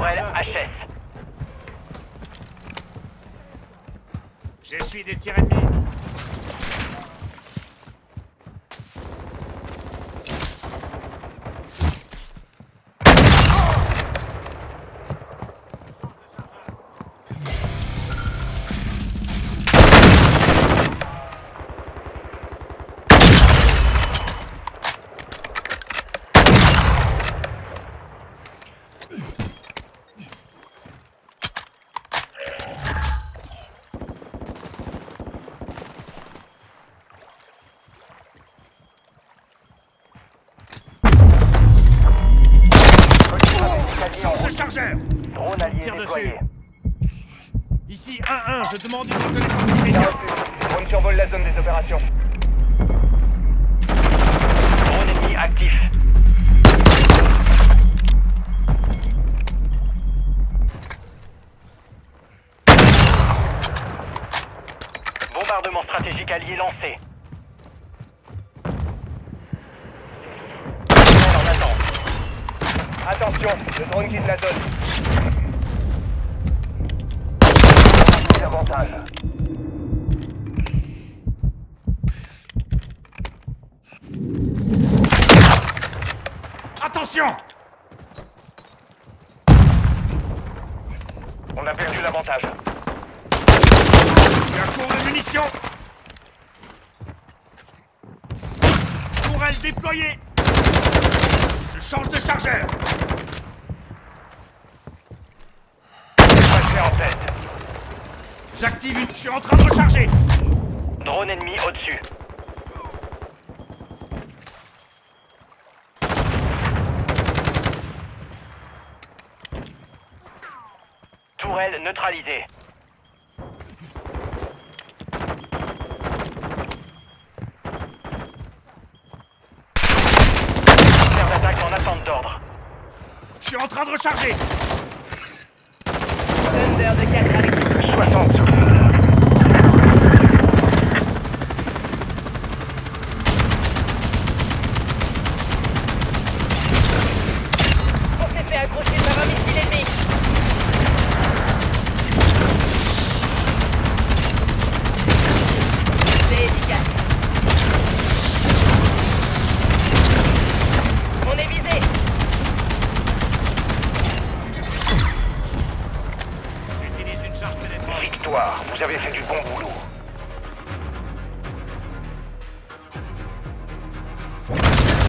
Tourelle HS. J'essuie des tirs ennemis. Change de chargeur. Drone allié Tire déployé. dessus. Ici 1-1, je demande une reconnaissance Bien immédiate. reçu. Drone survole la zone des opérations. Drone ennemi actif. Bombardement stratégique allié lancé. Drone en attente. Attention, le drone quitte la zone. On a l'avantage. Attention! On a perdu l'avantage. J'ai un cours de munitions. Tourelle déployée. Je change de chargeur. Passé en tête. J'active une... Je suis en train de recharger. Drone ennemi au-dessus. Tourelle neutralisée. Terre d'attaque en attente d'ordre. Je suis en train de recharger. Thunder de 4 avec 60.